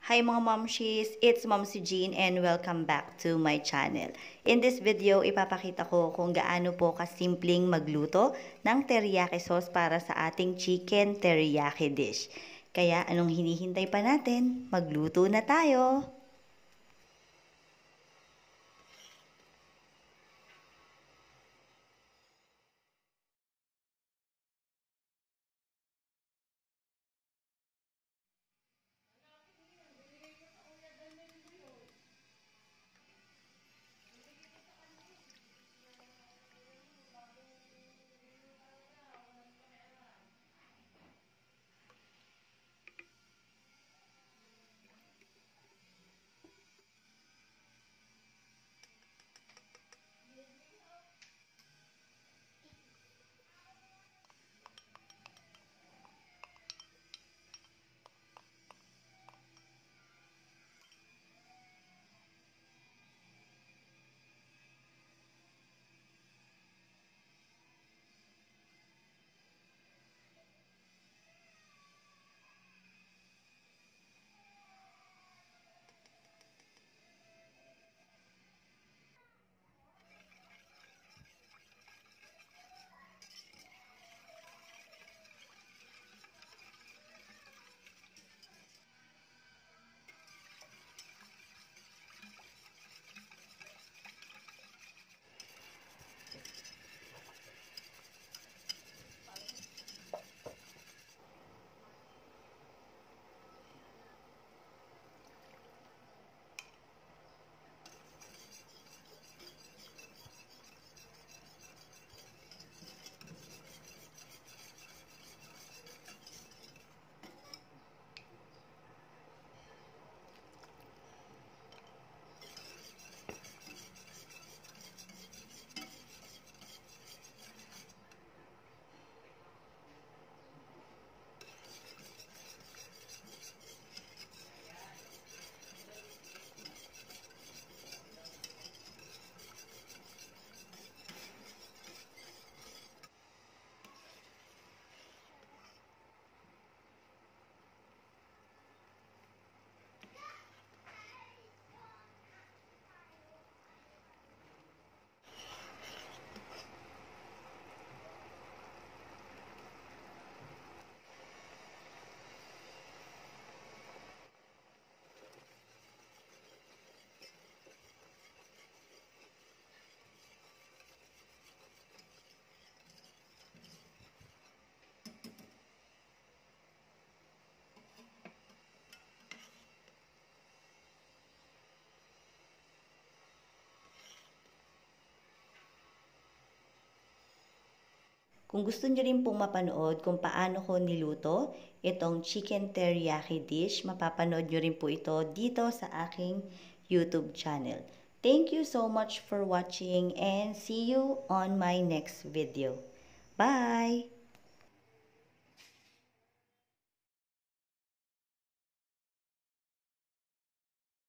Hi mga momshies! It's Momsi Jean and welcome back to my channel. In this video, ipapakita ko kung gaano po kasimpleng magluto ng teriyaki sauce para sa ating chicken teriyaki dish. Kaya anong hinihintay pa natin? Magluto na tayo! Kung gusto niyo rin pong mapanood kung paano ko niluto itong chicken teriyaki dish, mapapanood niyo rin po ito dito sa aking YouTube channel. Thank you so much for watching and see you on my next video. Bye!